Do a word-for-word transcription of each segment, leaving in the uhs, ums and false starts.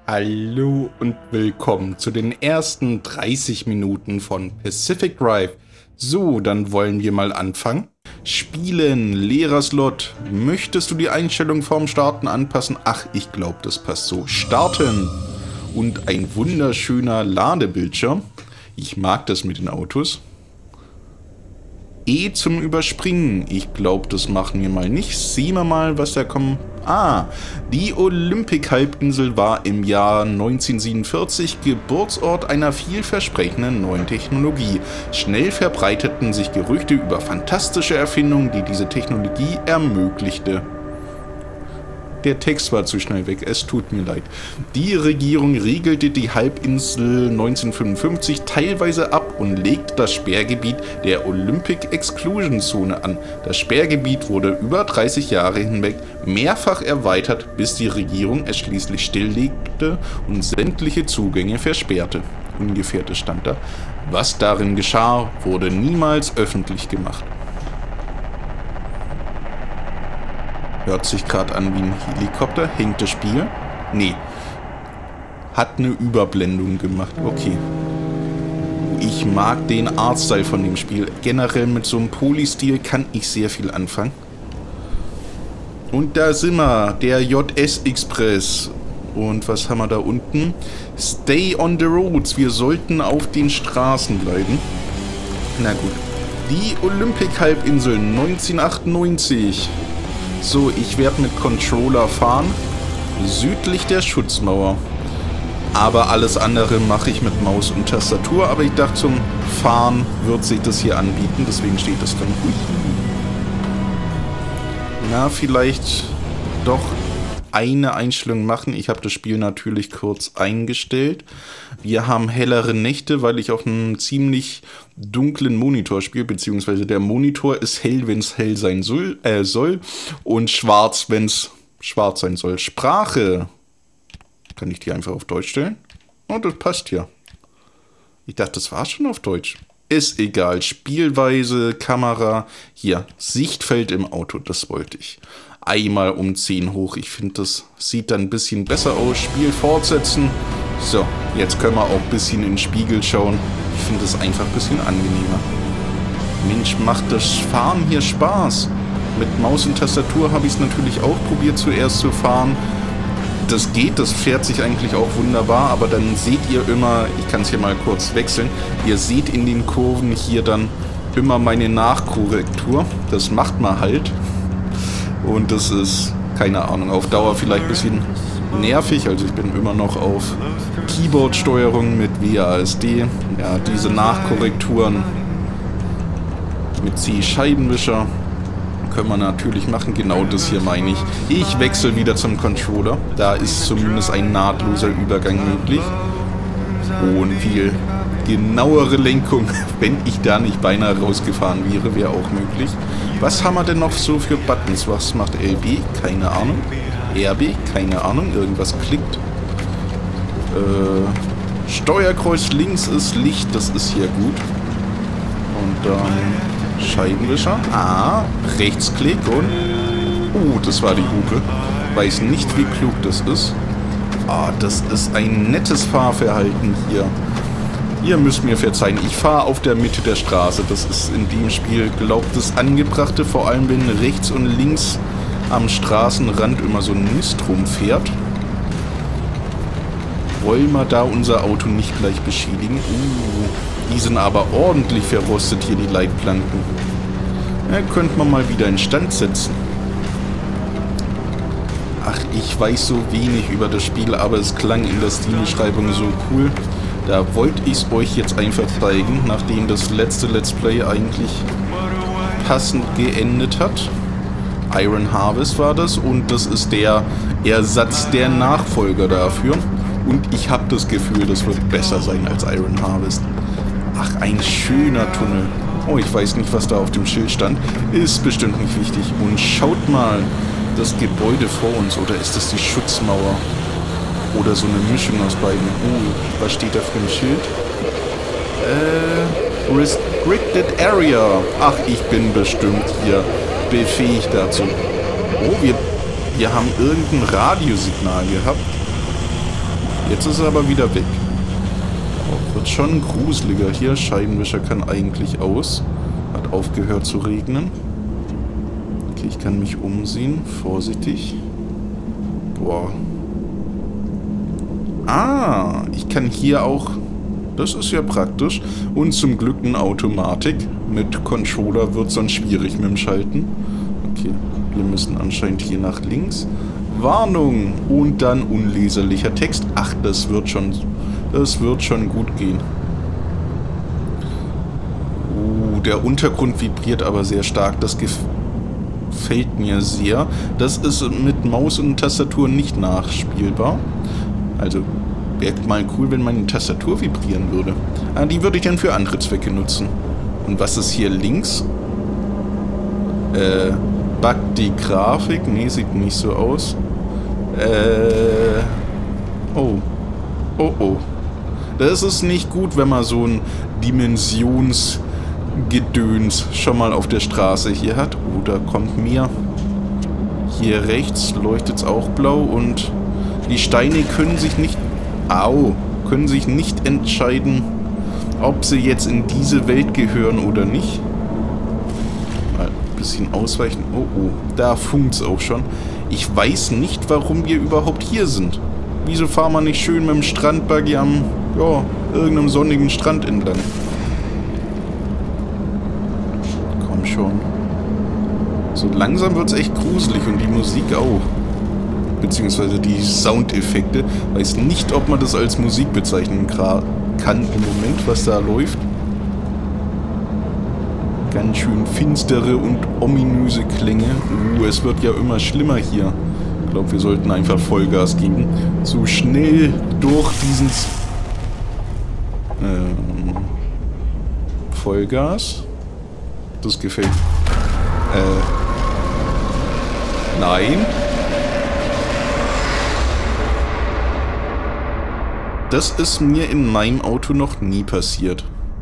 Hallo und willkommen zu den ersten dreißig Minuten von Pacific Drive. So, dann wollen wir mal anfangen. Spielen, leerer Slot. Möchtest du die Einstellung vorm Starten anpassen? Ach, ich glaube, das passt so. Starten. Und ein wunderschöner Ladebildschirm. Ich mag das mit den Autos. E zum Überspringen. Ich glaube, das machen wir mal nicht. Sehen wir mal, was da kommt. Ah, die Olympic-Halbinsel war im Jahr neunzehnhundertsiebenundvierzig Geburtsort einer vielversprechenden neuen Technologie. Schnell verbreiteten sich Gerüchte über fantastische Erfindungen, die diese Technologie ermöglichte. Der Text war zu schnell weg, es tut mir leid. Die Regierung regelte die Halbinsel neunzehnhundertfünfundfünfzig teilweise ab und legte das Sperrgebiet der Olympic Exclusion Zone an. Das Sperrgebiet wurde über dreißig Jahre hinweg mehrfach erweitert, bis die Regierung es schließlich stilllegte und sämtliche Zugänge versperrte. Ungefährtes stand da. Was darin geschah, wurde niemals öffentlich gemacht. Hört sich gerade an wie ein Helikopter. Hängt das Spiel? Nee. Hat eine Überblendung gemacht. Okay. Ich mag den Artstyle von dem Spiel. Generell mit so einem Polystil kann ich sehr viel anfangen. Und da sind wir. Der J S Express. Und was haben wir da unten? Stay on the roads. Wir sollten auf den Straßen bleiben. Na gut. Die Olympic-Halbinsel neunzehnhundertachtundneunzig. So, ich werde mit Controller fahren, südlich der Schutzmauer. Aber alles andere mache ich mit Maus und Tastatur. Aber ich dachte, zum Fahren wird sich das hier anbieten, deswegen steht das dann. Ui. Na, vielleicht doch eine Einstellung machen. Ich habe das Spiel natürlich kurz eingestellt. Wir haben hellere Nächte, weil ich auf einem ziemlich dunklen Monitor spiele, beziehungsweise der Monitor ist hell, wenn es hell sein soll, äh, soll und schwarz, wenn es schwarz sein soll. Sprache. Kann ich die einfach auf Deutsch stellen? Oh, das passt ja. Ich dachte, das war schon auf Deutsch. Ist egal. Spielweise, Kamera. Hier, Sichtfeld im Auto, das wollte ich. Einmal um zehn hoch. Ich finde, das sieht dann ein bisschen besser aus. Spiel fortsetzen. So, jetzt können wir auch ein bisschen in den Spiegel schauen. Ich finde das einfach ein bisschen angenehmer. Mensch, macht das Fahren hier Spaß. Mit Maus und Tastatur habe ich es natürlich auch probiert zuerst zu fahren. Das geht, das fährt sich eigentlich auch wunderbar, aber dann seht ihr immer, ich kann es hier mal kurz wechseln, ihr seht in den Kurven hier dann immer meine Nachkorrektur. Das macht man halt. Und das ist, keine Ahnung, auf Dauer vielleicht ein bisschen nervig. Also ich bin immer noch auf Keyboard-Steuerung mit W A S D. Ja, diese Nachkorrekturen mit C-Scheibenwischer können wir natürlich machen. Genau das hier meine ich. Ich wechsle wieder zum Controller. Da ist zumindest ein nahtloser Übergang möglich. Und viel genauere Lenkung, wenn ich da nicht beinahe rausgefahren wäre, wäre auch möglich. Was haben wir denn noch so für Buttons? Was macht L B? Keine Ahnung. R B? Keine Ahnung. Irgendwas klickt. Äh, Steuerkreuz links ist Licht. Das ist hier gut. Und dann Scheibenwischer. Ah, Rechtsklick und... Oh, das war die Hupe. Weiß nicht, wie klug das ist. Ah, das ist ein nettes Fahrverhalten hier. Ihr müsst mir verzeihen, ich fahre auf der Mitte der Straße. Das ist in dem Spiel, glaubt das Angebrachte, vor allem wenn rechts und links am Straßenrand immer so ein Mist rumfährt. Wollen wir da unser Auto nicht gleich beschädigen? Uh, die sind aber ordentlich verrostet hier, die Leitplanken. Ja, könnte man mal wieder instand setzen. Ach, ich weiß so wenig über das Spiel, aber es klang in der Steam-Beschreibung so cool. Da wollte ich es euch jetzt einfach zeigen, nachdem das letzte Let's Play eigentlich passend geendet hat. Iron Harvest war das und das ist der Ersatz, der Nachfolger dafür. Und ich habe das Gefühl, das wird besser sein als Iron Harvest. Ach, ein schöner Tunnel. Oh, ich weiß nicht, was da auf dem Schild stand. Ist bestimmt nicht wichtig. Und schaut mal, das Gebäude vor uns. Oder ist das die Schutzmauer? Oder so eine Mischung aus beiden. Oh, was steht da für ein Schild? Äh, Restricted Area. Ach, ich bin bestimmt hier befähigt dazu. Oh, wir, wir haben irgendein Radiosignal gehabt. Jetzt ist er aber wieder weg. Oh, wird schon gruseliger hier. Scheibenwischer kann eigentlich aus. Hat aufgehört zu regnen. Okay, ich kann mich umsehen. Vorsichtig. Boah. Ah, ich kann hier auch... Das ist ja praktisch. Und zum Glück eine Automatik. Mit Controller wird es dann schwierig mit dem Schalten. Okay, wir müssen anscheinend hier nach links. Warnung! Und dann unleserlicher Text. Ach, das wird schon... Das wird schon gut gehen. Uh, der Untergrund vibriert aber sehr stark. Das gefällt mir sehr. Das ist mit Maus und Tastatur nicht nachspielbar. Also... Wäre mal cool, wenn meine Tastatur vibrieren würde. Ah, die würde ich dann für andere Zwecke nutzen. Und was ist hier links? Äh, buggt die Grafik? Nee, sieht nicht so aus. Äh, oh. Oh, oh. Das ist nicht gut, wenn man so ein Dimensionsgedöns schon mal auf der Straße hier hat. Oh, da kommt mehr. Hier rechts leuchtet es auch blau und die Steine können sich nicht... Au, können sich nicht entscheiden, ob sie jetzt in diese Welt gehören oder nicht. Mal ein bisschen ausweichen. Oh, oh, da funkt's auch schon. Ich weiß nicht, warum wir überhaupt hier sind. Wieso fahren wir nicht schön mit dem Strandbuggy am, ja, irgendeinem sonnigen Strand entlang? Komm schon. So langsam wird's echt gruselig und die Musik auch. Beziehungsweise die Soundeffekte. Weiß nicht, ob man das als Musik bezeichnen kann im Moment, was da läuft. Ganz schön finstere und ominöse Klänge. Uh, es wird ja immer schlimmer hier. Ich glaube, wir sollten einfach Vollgas geben. So schnell durch diesen... Ähm, Vollgas? Das gefällt... Äh... Nein. Das ist mir in meinem Auto noch nie passiert.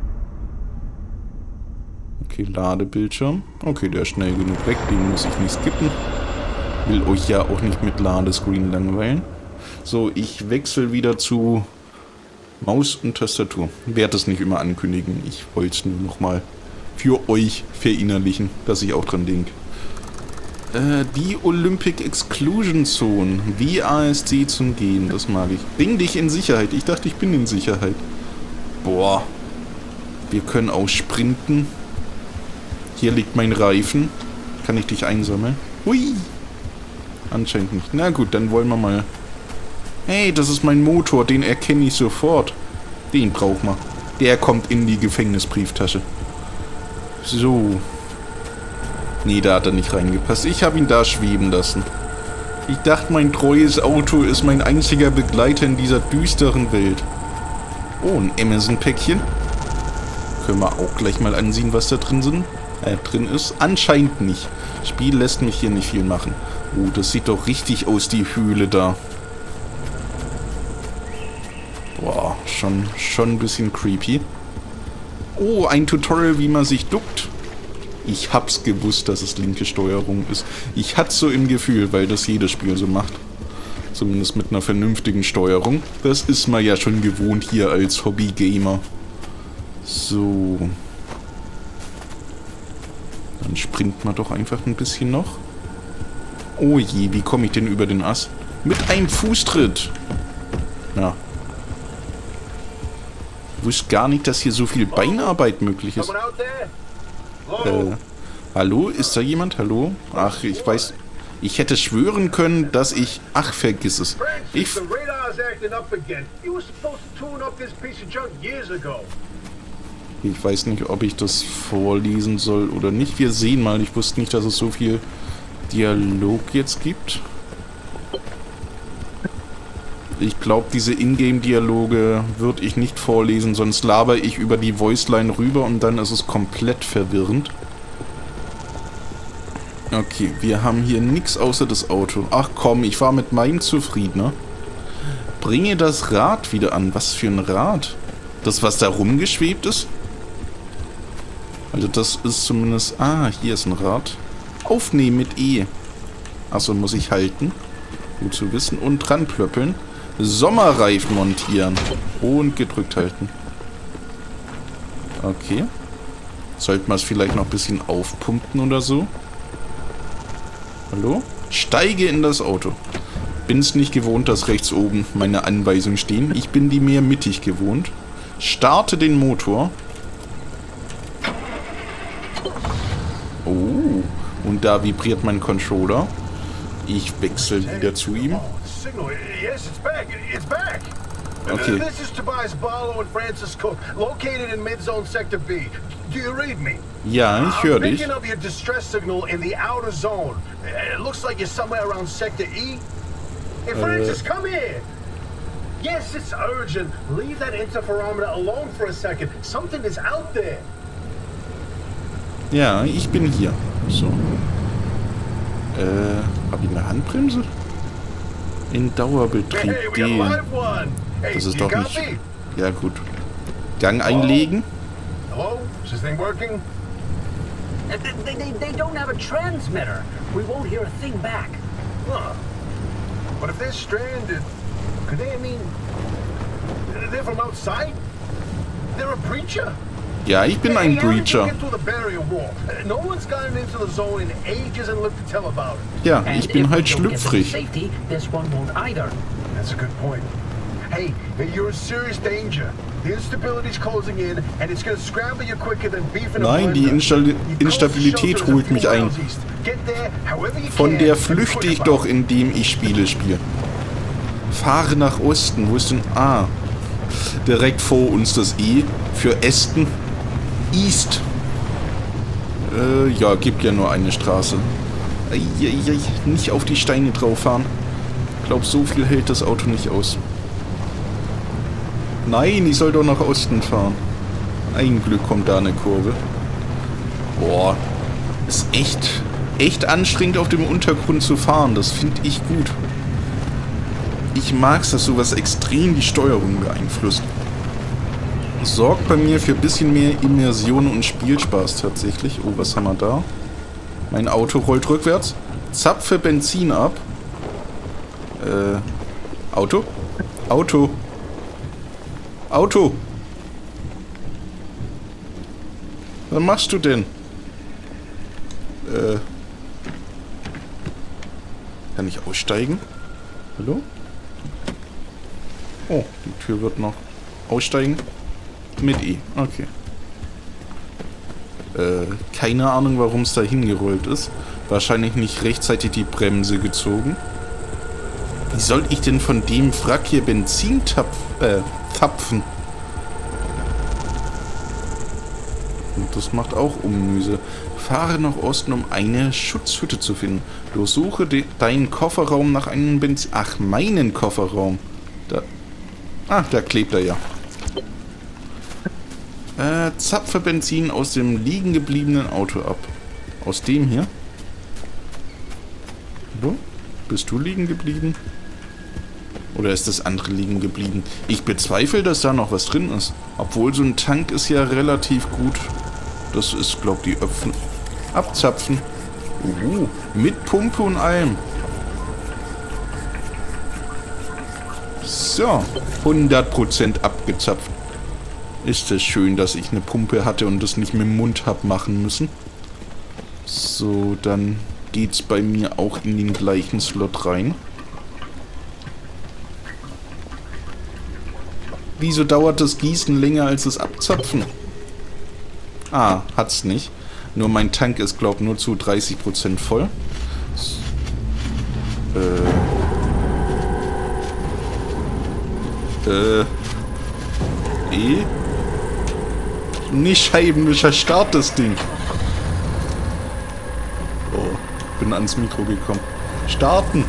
Okay, Ladebildschirm. Okay, der ist schnell genug weg. Den muss ich nicht skippen. Will euch ja auch nicht mit Ladescreen langweilen. So, ich wechsle wieder zu Maus und Tastatur. Ich werde es nicht immer ankündigen. Ich wollte es nur nochmal für euch verinnerlichen, dass ich auch dran denke. Äh, die Olympic Exclusion Zone. Wie A S D zum Gehen. Das mag ich. Bring dich in Sicherheit. Ich dachte, ich bin in Sicherheit. Boah. Wir können auch sprinten. Hier liegt mein Reifen. Kann ich dich einsammeln? Hui. Anscheinend nicht. Na gut, dann wollen wir mal... Hey, das ist mein Motor. Den erkenne ich sofort. Den braucht man. Der kommt in die Gefängnisbrieftasche. So. Nee, da hat er nicht reingepasst. Ich habe ihn da schweben lassen. Ich dachte, mein treues Auto ist mein einziger Begleiter in dieser düsteren Welt. Oh, ein Amazon-Päckchen. Können wir auch gleich mal ansehen, was da drin sind. Äh, drin ist. Anscheinend nicht. Das Spiel lässt mich hier nicht viel machen. Oh, das sieht doch richtig aus, die Höhle da. Boah, schon, schon ein bisschen creepy. Oh, ein Tutorial, wie man sich duckt. Ich hab's gewusst, dass es linke Steuerung ist. Ich hatte so im Gefühl, weil das jedes Spiel so macht. Zumindest mit einer vernünftigen Steuerung. Das ist man ja schon gewohnt hier als Hobby-Gamer. So. Dann springt man doch einfach ein bisschen noch. Oh je, wie komme ich denn über den Ast? Mit einem Fußtritt. Ja. Ich wusste gar nicht, dass hier so viel Beinarbeit möglich ist. Äh, hallo? Ist da jemand? Hallo? Ach, ich weiß... Ich hätte schwören können, dass ich... Ach, vergiss es. Ich... Ich weiß nicht, ob ich das vorlesen soll oder nicht. Wir sehen mal. Ich wusste nicht, dass es so viel Dialog jetzt gibt. Ich glaube, diese Ingame-Dialoge würde ich nicht vorlesen, sonst laber ich über die Voiceline rüber und dann ist es komplett verwirrend. Okay, wir haben hier nichts außer das Auto. Ach komm, ich war mit meinem zufriedener. Bringe das Rad wieder an. Was für ein Rad? Das, was da rumgeschwebt ist? Also das ist zumindest... Ah, hier ist ein Rad. Aufnehmen mit E. Achso, muss ich halten. Gut zu wissen. Und dran plöppeln. Sommerreifen montieren. Und gedrückt halten. Okay. Sollten wir es vielleicht noch ein bisschen aufpumpen oder so? Hallo? Steige in das Auto. Bin es nicht gewohnt, dass rechts oben meine Anweisungen stehen. Ich bin die mehr mittig gewohnt. Starte den Motor. Oh. Und da vibriert mein Controller. Ich wechsle wieder zu ihm. Okay. This is Tobias Barlow and Francis Cook, located in Mid-Zone Sector B. Do you read me? Ja, ich höre dich. I'm picking up your distress signal in the outer zone. It looks like you're somewhere around Sector E. Hey, Francis, uh, come here. Yes, it's urgent. Leave that interferometer alone for a second. Something is out there. Ja, ich bin hier. So. Äh, habe ich eine Handbremse? In Dauerbetrieb gehen. Das ist doch nicht... Ja gut. Gang einlegen. Hello? Is this thing working? They, they, they don't have a transmitter. We won't hear a thing back. Huh. But if they're stranded, could they, I mean... They're from outside? They're a breacher? Ja, ich bin ein Breacher. Ja, ich bin halt schlüpfrig. Nein, die Instabil Instabilität holt mich ein. Von der flüchte ich doch, indem ich Spiele spiele. Fahre nach Osten. Wo ist denn... Ah. Direkt vor uns das E für Ästen. East. Äh, ja, gibt ja nur eine Straße. Eieiei, nicht auf die Steine drauf fahren. Ich glaube, so viel hält das Auto nicht aus. Nein, ich soll doch nach Osten fahren. Ein Glück kommt da eine Kurve. Boah. Ist echt, echt anstrengend auf dem Untergrund zu fahren. Das finde ich gut. Ich mag es, dass sowas extrem die Steuerung beeinflusst. Sorgt bei mir für ein bisschen mehr Immersion und Spielspaß tatsächlich. Oh, was haben wir da? Mein Auto rollt rückwärts. Zapfe Benzin ab. Äh, Auto? Auto. Auto. Was machst du denn? Äh. Kann ich aussteigen? Hallo? Oh, die Tür wird noch aussteigen. Mit E, okay. Äh, keine Ahnung, warum es da hingerollt ist. Wahrscheinlich nicht rechtzeitig die Bremse gezogen. Wie soll ich denn von dem Wrack hier Benzin tapf, äh, zapfen? Und das macht auch Umnüse. Fahre nach Osten, um eine Schutzhütte zu finden. Durchsuche de deinen Kofferraum nach einem Benzin... Ach, meinen Kofferraum. Da... Ah, da klebt er ja. Äh, zapfe Benzin aus dem liegen gebliebenen Auto ab. Aus dem hier? Hallo? Bist du liegen geblieben? Oder ist das andere liegen geblieben? Ich bezweifle, dass da noch was drin ist. Obwohl so ein Tank ist ja relativ gut. Das ist, glaub ich, die Öpfen. Abzapfen. Uh, mit Pumpe und allem. So, hundert Prozent abgezapft. Ist es schön, dass ich eine Pumpe hatte und das nicht mit dem Mund hab machen müssen. So, dann geht's bei mir auch in den gleichen Slot rein. Wieso dauert das Gießen länger als das Abzapfen? Ah, hat's nicht. Nur mein Tank ist, glaub ich, nur zu dreißig Prozent voll. Äh. Äh. E. Nicht Scheibenwischer, start das Ding. Oh, bin ans Mikro gekommen. Starten.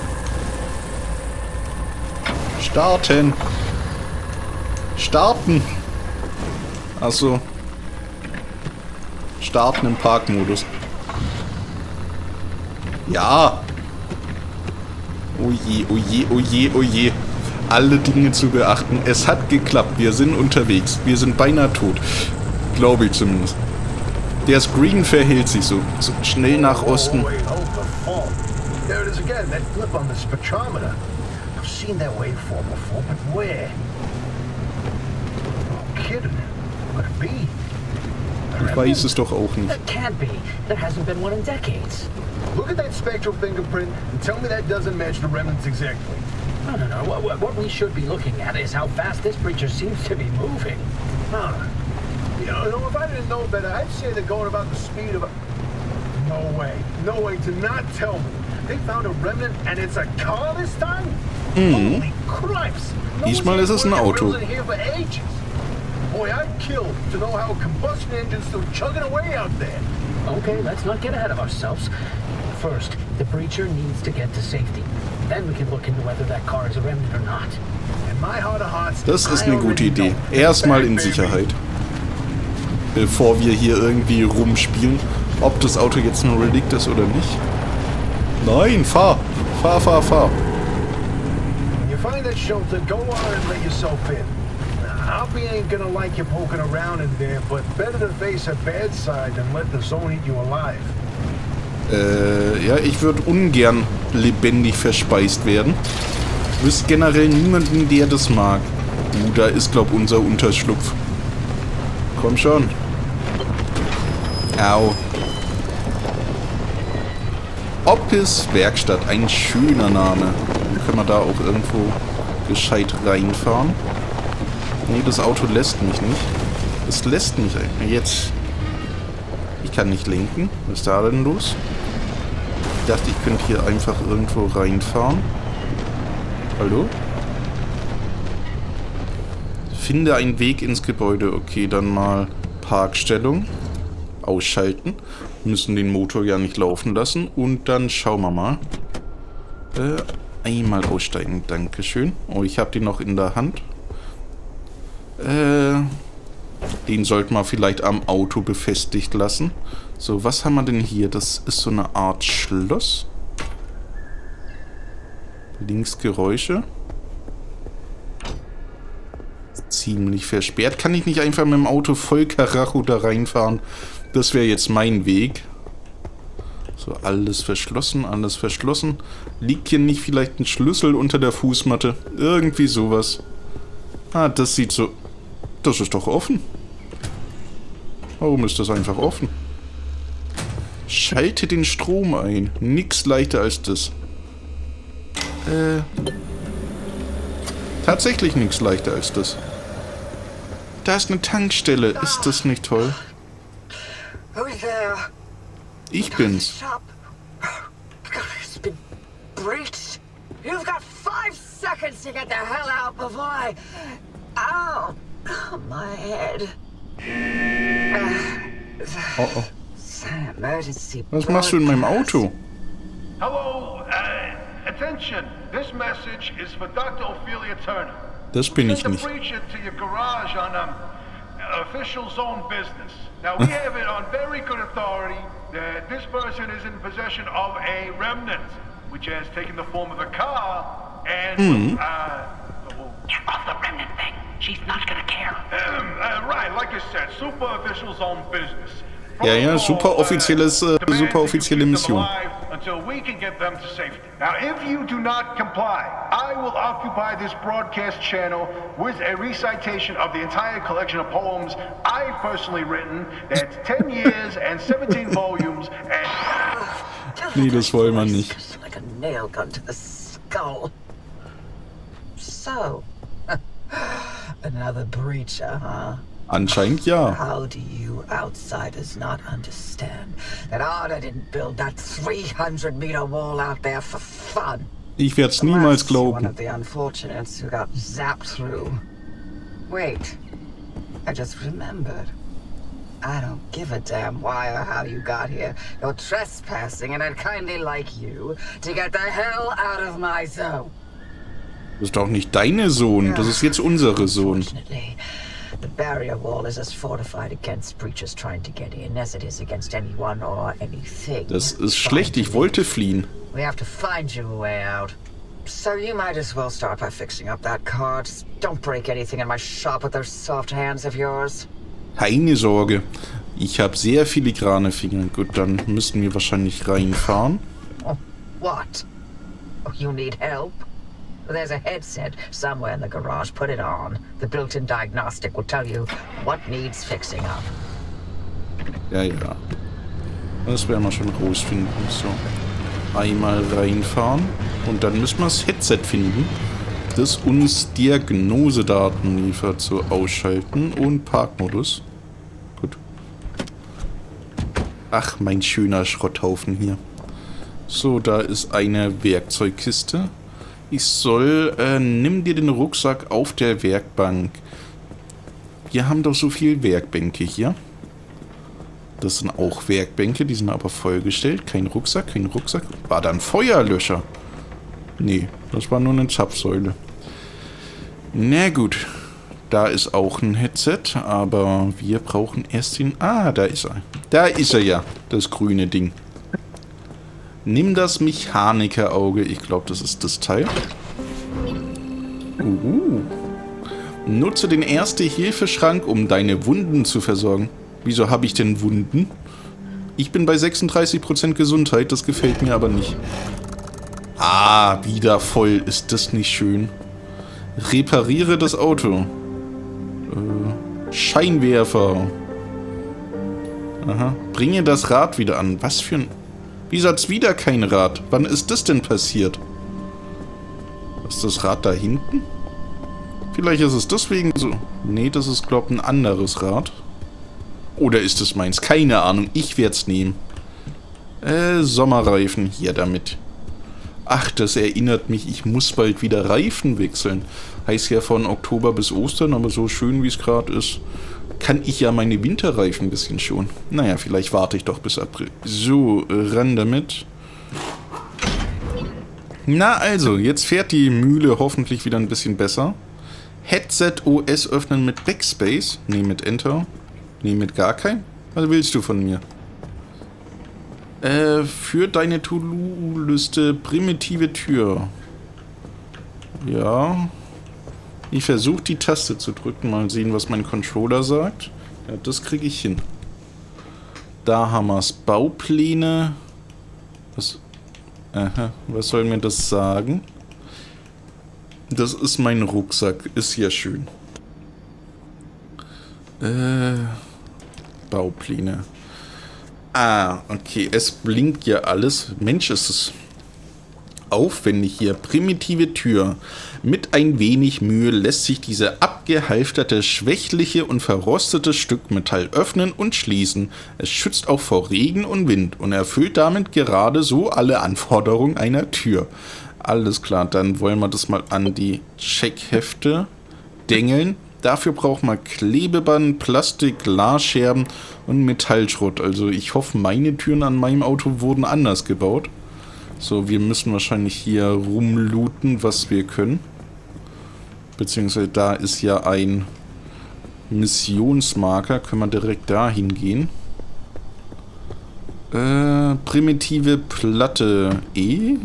Starten. Starten. Achso. Starten im Parkmodus. Ja. Oh je, oh je, oh je, oh je. Alle Dinge zu beachten. Es hat geklappt. Wir sind unterwegs. Wir sind beinahe tot. Glaube ich zumindest. Der Screen verhält sich so. so schnell nach Osten. seen that waveform before, but where? Oh, kidding. Could it be? Ich weiß es doch auch nicht. That can't be. There hasn't been one in decades. Look at that spectral fingerprint and tell me that doesn't match the remnants exactly. No, no, no. What, what we should be looking at is how fast this creature seems to be moving. Huh. You know, if I didn't know better, I'd say they're going about the speed of a... No way. No way to not tell me. They found a remnant and it's a car this time? Mhm. Holy cripes! No Diesmal ist es ein Auto. Boy, I'd kill to know how a combustion engine's still chugging away out there. Okay, let's not get ahead of ourselves. First, the breacher needs to get to safety. Then we can look into whether that car is a remnant or not. In my heart of hearts, Das ist eine gute Idee. Erstmal in Sicherheit. Bevor wir hier irgendwie rumspielen, ob das Auto jetzt ein Relikt ist oder nicht. Nein, fahr! Fahr, fahr, fahr! When you find that shelter, go on and let yourself in. Hoppy ain't gonna like you poking around in there, but better to face a bad side than let the zone eat you alive. Äh, ja, ich würde ungern lebendig verspeist werden. Wüsst generell niemanden, der das mag. Uh, da ist, glaub ich, unser Unterschlupf. Komm schon. Au. Oppis Werkstatt, ein schöner Name. Dann können wir da auch irgendwo gescheit reinfahren. Nee, das Auto lässt mich nicht. Es lässt mich eigentlich. Jetzt. Ich kann nicht lenken. Was ist da denn los? Ich dachte, ich könnte hier einfach irgendwo reinfahren. Hallo? Finde einen Weg ins Gebäude. Okay, dann mal Parkstellung. Ausschalten. Müssen den Motor ja nicht laufen lassen. Und dann schauen wir mal. Äh, einmal aussteigen. Dankeschön. Oh, ich habe den noch in der Hand. Äh, den sollten wir vielleicht am Auto befestigt lassen. So, was haben wir denn hier? Das ist so eine Art Schloss. Links Geräusche. Ziemlich versperrt. Kann ich nicht einfach mit dem Auto voll Karacho da reinfahren? Das wäre jetzt mein Weg. So, alles verschlossen, alles verschlossen. Liegt hier nicht vielleicht ein Schlüssel unter der Fußmatte? Irgendwie sowas. Ah, das sieht so... Das ist doch offen. Warum ist das einfach offen? Schalte den Strom ein. Nix leichter als das. Äh... Tatsächlich nichts leichter als das. Da ist eine Tankstelle. Ist das nicht toll? Who's there? Ich bin's. Shop. It's been breached. You've got five seconds to get the hell out before I... Ow! My head. Oh oh. Emergency. Was machst du in meinem Auto? Hello, uh, attention. This message is for Doctor Ophelia Turner. Das bin ich Send nicht. the preacher to your garage on um, official zone business. Now we have it on very good authority that this person is in possession of a remnant, which has taken the form of a car and Mhm. uh, Get off the remnant thing. She's not gonna care. um, uh, right, like I said, super official zone business. Ja, ja, super offizielles, äh, super offizielle Mission. Until we can get them to safety. Now, if you do not comply, I will occupy this broadcast channel with a recitation of the entire collection of poems I've personally written. That's ten years and seventeen volumes and... Nee, das wollen wir nicht. Like a nail gun to the skull. So, another breacher, huh? Anscheinend ja. How do you outsiders not understand that Arda didn't build that three hundred meter wall out there for fun? Ich werde es niemals Unless you're one glauben. of the unfortunates who got zapped through. Wait, I just remembered. I don't give a damn why or how you got here. You're trespassing, and I'd kindly like you to get the hell out of my zone. Das ist doch nicht deine Sohn, das ist jetzt unsere Sohn. Unfortunately, the barrier wall is as fortified against breachers trying to get in as it is against anyone or anything. Das ist schlecht, ich wollte fliehen. We have to find you a way out. So you might as well start by fixing up that car. Just don't break anything in my shop with those soft hands of yours. Keine Sorge, ich habe sehr filigrane Finger. Gut, dann müssten wir wahrscheinlich reinfahren. Oh, what? Oh, you need help? There's a headset somewhere in the garage. Put it on. The built-in diagnostic will tell you what needs fixing up. Ja, ja. Das werden wir schon rausfinden. So. Einmal reinfahren. Und dann müssen wir das Headset finden, das uns Diagnosedaten liefert. So, ausschalten und Parkmodus. Gut. Ach, mein schöner Schrotthaufen hier. So, da ist eine Werkzeugkiste. Ich soll, äh, nimm dir den Rucksack auf der Werkbank. Wir haben doch so viele Werkbänke hier. Das sind auch Werkbänke, die sind aber vollgestellt. Kein Rucksack, kein Rucksack. War da ein Feuerlöscher? Nee, das war nur eine Zapfsäule. Na gut. Da ist auch ein Headset, aber wir brauchen erst den... Ah, da ist er. Da ist er ja, das grüne Ding. Nimm das Mechanikerauge. Ich glaube, das ist das Teil. Uh. Nutze den Erste-Hilfe-Schrank, um deine Wunden zu versorgen. Wieso habe ich denn Wunden? Ich bin bei sechsunddreißig Prozent Gesundheit. Das gefällt mir aber nicht. Ah, wieder voll. Ist das nicht schön? Repariere das Auto. Äh, Scheinwerfer. Aha. Bringe das Rad wieder an. Was für ein... Wieso hat's wieder kein Rad? Wann ist das denn passiert? Ist das Rad da hinten? Vielleicht ist es deswegen so... Nee, das ist, glaube ich, ein anderes Rad. Oder ist es meins? Keine Ahnung. Ich werde es nehmen. Äh, Sommerreifen. Hier damit. Ach, das erinnert mich. Ich muss bald wieder Reifen wechseln. Heißt ja von Oktober bis Ostern, aber so schön wie es gerade ist, kann ich ja meine Winterreifen ein bisschen schonen. Naja, vielleicht warte ich doch bis April. So, ran damit. Na also, jetzt fährt die Mühle hoffentlich wieder ein bisschen besser. Headset O S öffnen mit Backspace. Nee, mit Enter. Nee, mit gar kein. Was willst du von mir? Äh, für deine To-Do-Liste primitive Tür. Ja... Ich versuche die Taste zu drücken, mal sehen, was mein Controller sagt. Ja, das kriege ich hin. Da haben wir es. Baupläne. Was, aha, was soll mir das sagen? Das ist mein Rucksack. Ist ja schön. Äh, Baupläne. Ah, okay. Es blinkt ja alles. Mensch, ist es aufwendig hier. Primitive Tür. Mit ein wenig Mühe lässt sich diese abgehalfterte, schwächliche und verrostete Stück Metall öffnen und schließen. Es schützt auch vor Regen und Wind und erfüllt damit gerade so alle Anforderungen einer Tür. Alles klar, dann wollen wir das mal an die Checkhefte dengeln. Dafür braucht man Klebeband, Plastik, Glasscherben und Metallschrott. Also ich hoffe, meine Türen an meinem Auto wurden anders gebaut. So, wir müssen wahrscheinlich hier rumlooten, was wir können. Beziehungsweise da ist ja ein Missionsmarker. Können wir direkt da hingehen. Äh, primitive Platte E.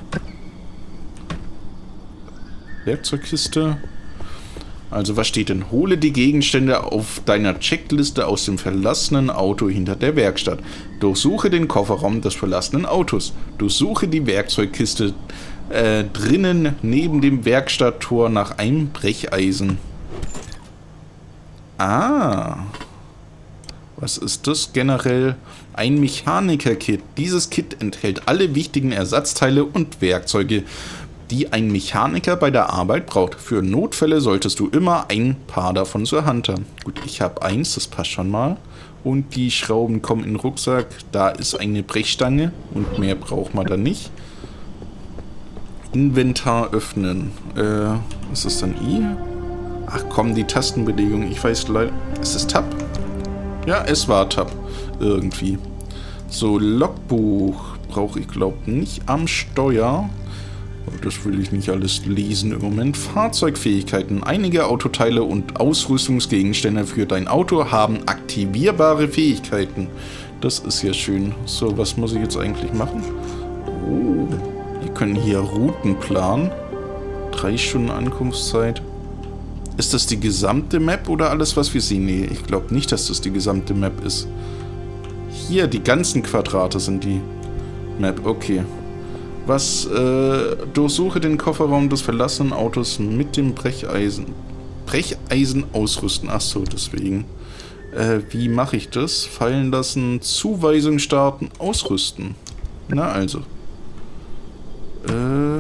Werkzeugkiste. Also was steht denn? Hole die Gegenstände auf deiner Checkliste aus dem verlassenen Auto hinter der Werkstatt. Durchsuche den Kofferraum des verlassenen Autos. Durchsuche die Werkzeugkiste äh, drinnen neben dem Werkstatttor nach einem Brecheisen. Ah. Was ist das generell? Ein Mechaniker-Kit. Dieses Kit enthält alle wichtigen Ersatzteile und Werkzeuge, die ein Mechaniker bei der Arbeit braucht. Für Notfälle solltest du immer ein paar davon zur Hand haben. Gut, ich habe eins, das passt schon mal. Und die Schrauben kommen in den Rucksack. Da ist eine Brechstange und mehr braucht man da nicht. Inventar öffnen. Äh, was ist dann I? Ach komm, die Tastenbelegung. Ich weiß leider... Ist es Tab? Ja, es war Tab. Irgendwie. So, Logbuch brauche ich, glaube nicht am Steuer. Das will ich nicht alles lesen im Moment. Fahrzeugfähigkeiten. Einige Autoteile und Ausrüstungsgegenstände für dein Auto haben aktivierbare Fähigkeiten. Das ist ja schön. So, was muss ich jetzt eigentlich machen? Oh, wir können hier Routen planen. Drei Stunden Ankunftszeit. Ist das die gesamte Map oder alles, was wir sehen? Nee, ich glaube nicht, dass das die gesamte Map ist. Hier, die ganzen Quadrate sind die Map. Okay. Was, äh, durchsuche den Kofferraum des verlassenen Autos mit dem Brecheisen. Brecheisen ausrüsten. Achso, deswegen. Äh, wie mache ich das? Fallen lassen, Zuweisung starten, ausrüsten. Na also. Äh.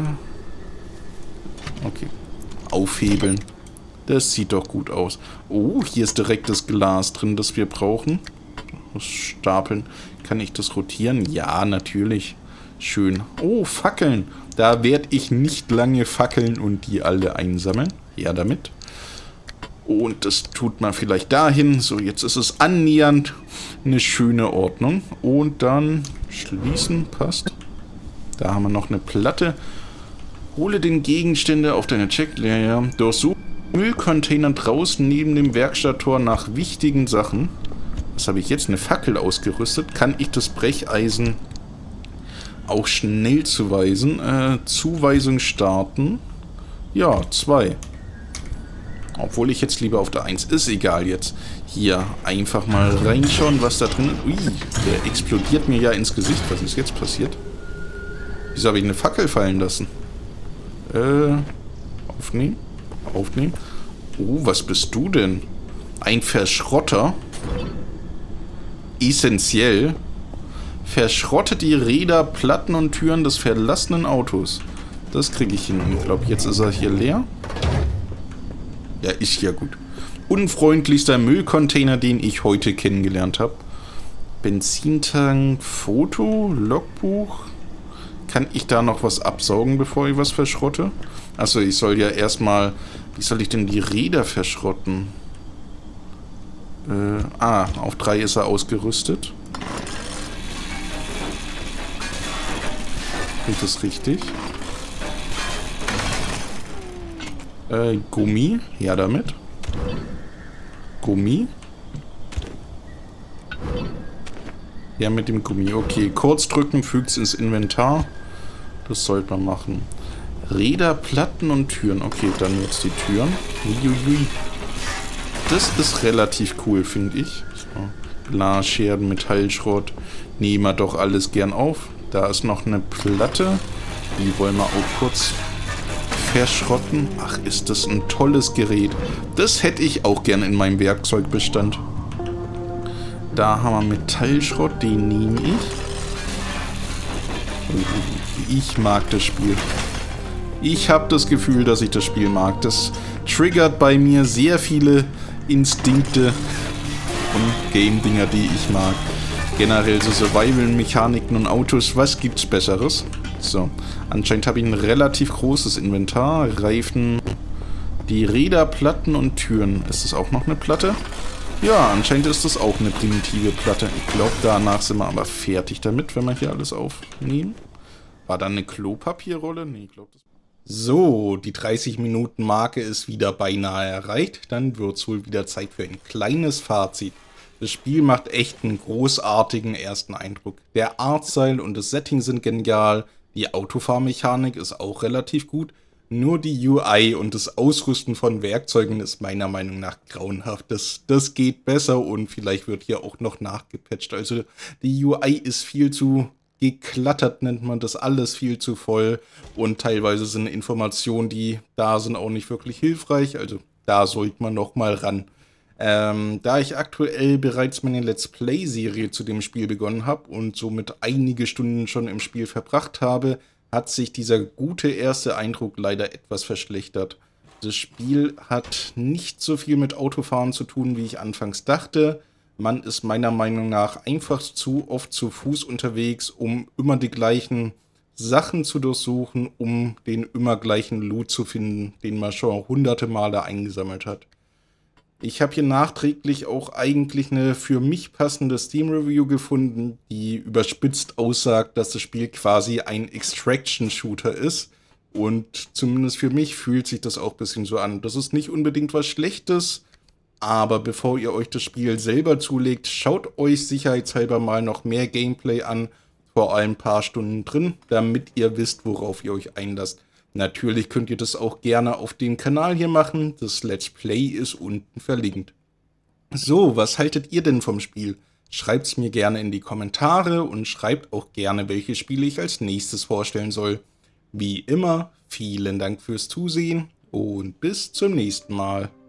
Okay. Aufhebeln. Das sieht doch gut aus. Oh, hier ist direkt das Glas drin, das wir brauchen. Stapeln. Kann ich das rotieren? Ja, natürlich. Schön. Oh, Fackeln. Da werde ich nicht lange fackeln und die alle einsammeln. Ja, damit. Und das tut man vielleicht dahin. So, jetzt ist es annähernd eine schöne Ordnung. Und dann schließen. Passt. Da haben wir noch eine Platte. Hole den Gegenstände auf deine Checkliste. Durchsuche Müllcontainer draußen neben dem Werkstatttor nach wichtigen Sachen. Was habe ich jetzt? Eine Fackel ausgerüstet. Kann ich das Brecheisen auch schnell zuweisen? Äh, Zuweisung starten. Ja, zwei. Obwohl ich jetzt lieber auf der eins. Ist egal jetzt. Hier einfach mal reinschauen, was da drin ist. Ui, der explodiert mir ja ins Gesicht. Was ist jetzt passiert? Wieso habe ich eine Fackel fallen lassen? Äh, aufnehmen. Aufnehmen. Oh, was bist du denn? Ein Verschrotter. Essentiell. Verschrotte die Räder, Platten und Türen des verlassenen Autos. Das kriege ich hin. Ich glaube, jetzt ist er hier leer. Ja, ist ja gut. Unfreundlichster Müllcontainer, den ich heute kennengelernt habe. Benzintank, Foto, Logbuch. Kann ich da noch was absaugen, bevor ich was verschrotte? Achso, ich soll ja erstmal... Wie soll ich denn die Räder verschrotten? Äh, ah, auf drei ist er ausgerüstet. Ist das richtig? Äh, Gummi. Ja, damit. Gummi. Ja, mit dem Gummi. Okay, kurz drücken, fügt's ins Inventar. Das sollte man machen. Räder, Platten und Türen. Okay, dann jetzt die Türen. Uiuiui. Das ist relativ cool, finde ich. So. Glasscherben, Metallschrott. Nehmen wir doch alles gern auf. Da ist noch eine Platte. Die wollen wir auch kurz verschrotten. Ach, ist das ein tolles Gerät. Das hätte ich auch gern in meinem Werkzeugbestand. Da haben wir Metallschrott. Den nehme ich. Ich mag das Spiel. Ich habe das Gefühl, dass ich das Spiel mag. Das triggert bei mir sehr viele Instinkte und Game-Dinger, die ich mag. Generell so Survival-Mechaniken und Autos. Was gibt's Besseres? So, anscheinend habe ich ein relativ großes Inventar. Reifen, die Räder, Platten und Türen. Ist das auch noch eine Platte? Ja, anscheinend ist das auch eine primitive Platte. Ich glaube, danach sind wir aber fertig damit, wenn wir hier alles aufnehmen. War da eine Klopapierrolle? Nee, ich glaube das... So, die dreißig Minuten Marke ist wieder beinahe erreicht. Dann wird es wohl wieder Zeit für ein kleines Fazit. Das Spiel macht echt einen großartigen ersten Eindruck. Der Artstyle und das Setting sind genial. Die Autofahrmechanik ist auch relativ gut. Nur die U I und das Ausrüsten von Werkzeugen ist meiner Meinung nach grauenhaft. Das, das geht besser und vielleicht wird hier auch noch nachgepatcht. Also die U I ist viel zu... geklattert nennt man das, alles viel zu voll und teilweise sind Informationen, die da sind, auch nicht wirklich hilfreich, also da sollte man noch mal ran. Ähm, da ich aktuell bereits meine Let's Play-Serie zu dem Spiel begonnen habe und somit einige Stunden schon im Spiel verbracht habe, hat sich dieser gute erste Eindruck leider etwas verschlechtert. Das Spiel hat nicht so viel mit Autofahren zu tun, wie ich anfangs dachte. Man ist meiner Meinung nach einfach zu oft zu Fuß unterwegs, um immer die gleichen Sachen zu durchsuchen, um den immer gleichen Loot zu finden, den man schon hunderte Male eingesammelt hat. Ich habe hier nachträglich auch eigentlich eine für mich passende Steam-Review gefunden, die überspitzt aussagt, dass das Spiel quasi ein Extraction-Shooter ist. Und zumindest für mich fühlt sich das auch ein bisschen so an. Das ist nicht unbedingt was Schlechtes. Aber bevor ihr euch das Spiel selber zulegt, schaut euch sicherheitshalber mal noch mehr Gameplay an, vor allem ein paar Stunden drin, damit ihr wisst, worauf ihr euch einlasst. Natürlich könnt ihr das auch gerne auf dem Kanal hier machen, das Let's Play ist unten verlinkt. So, was haltet ihr denn vom Spiel? Schreibt es mir gerne in die Kommentare und schreibt auch gerne, welche Spiele ich als nächstes vorstellen soll. Wie immer, vielen Dank fürs Zusehen und bis zum nächsten Mal.